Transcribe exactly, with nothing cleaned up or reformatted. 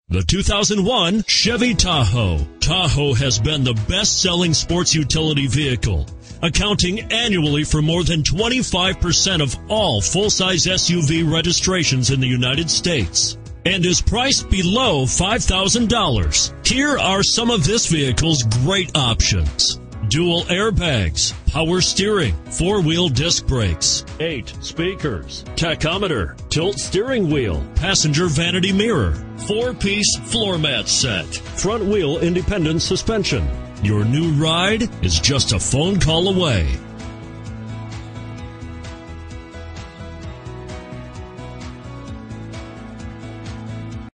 The two thousand one Chevy Tahoe. Tahoe has been the best-selling sports utility vehicle, accounting annually for more than twenty-five percent of all full-size S U V registrations in the United States, and is priced below five thousand dollars. Here are some of this vehicle's great options: dual airbags, power steering, four-wheel disc brakes, eight speakers, tachometer, tilt steering wheel, passenger vanity mirror, four-piece floor mat set, front wheel independent suspension. Your new ride is just a phone call away.